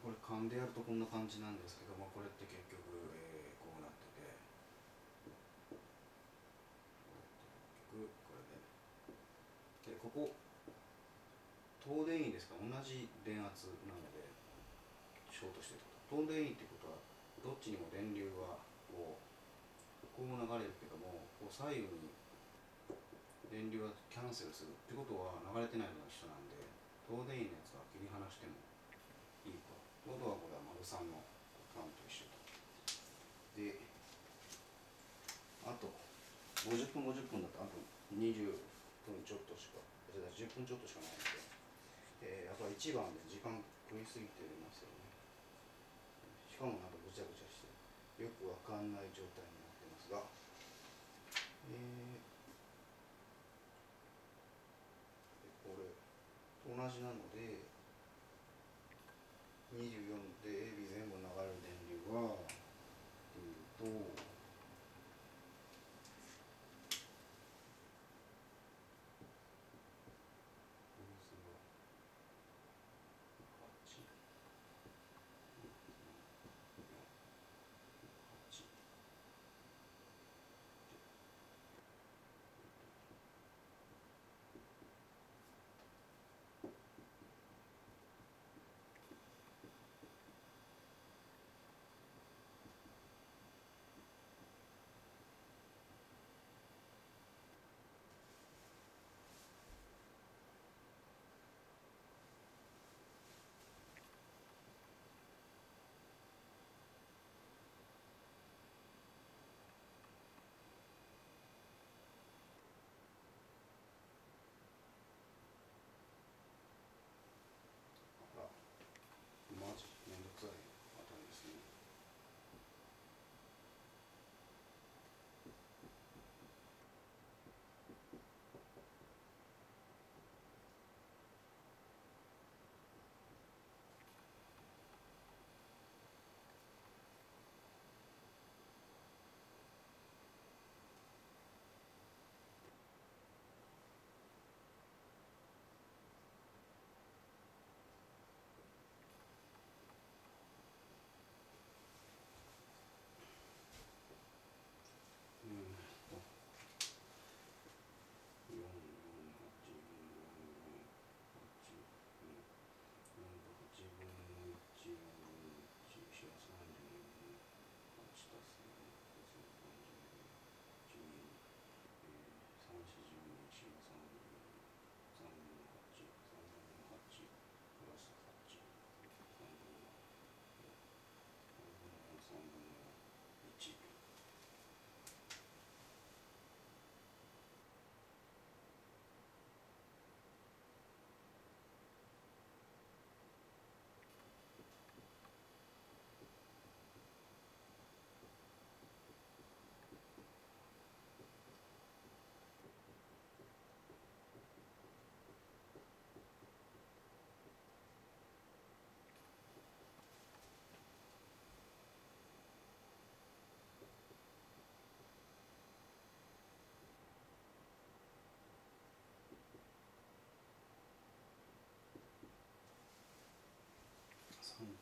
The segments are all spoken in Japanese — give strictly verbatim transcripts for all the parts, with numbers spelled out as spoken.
これ勘でやるとこんな感じなんですけども、これって結局、えー、こうなってて、結局これで、でここ東電位ですから同じ電圧なのでショートしてると。東電位ってことはどっちにも電流はこうこう流れるけども、こう左右に電流がキャンセルするってことは流れてないのが一緒なんで、東電位のやつは切り離してもいいと。ことはこれは丸さんの缶と一緒と。で、あとごじゅっぷんごじゅっぷんだとあとにじゅっぷんちょっとしか、じゅっぷんちょっとしかないので、えー、やっぱりいちばんで時間食いすぎてますよね。しかもなんかぐちゃぐちゃしてよくわかんない状態になってますが、えー、これと同じなのでにじゅうよんで エービー 全部流れる電流はというと、あらマジめんどくさいあたりですね。うんとよん、よん、はち、よん、よん、はち、よん、はちぶんのいち、よんぶんのいち、よん、さんじゅうよんぶんのはちたすよん、さんじゅうに、さん、よん、じゅうに、さん、よん、さんぶんのはち、さんぶんのはちプラスはち、さんぶんのさんぶんのいち。さんてん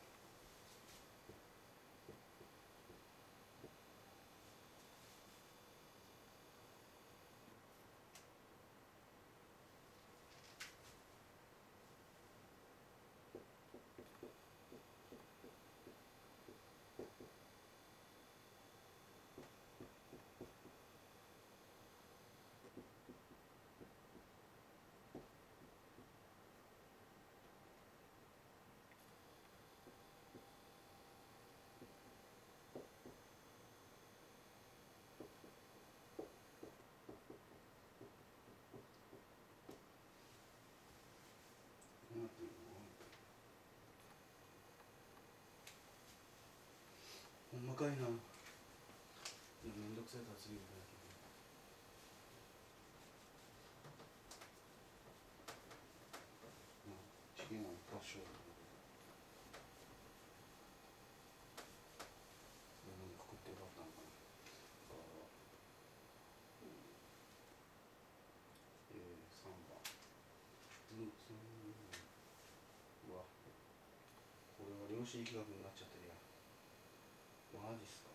ほんまかいな。めんどくさいから次のだけど、試験は多少これにくくってよかったのかな。えー、さんばん。うん、うわ、これは量子力学になっちゃってるやん。マジっすか。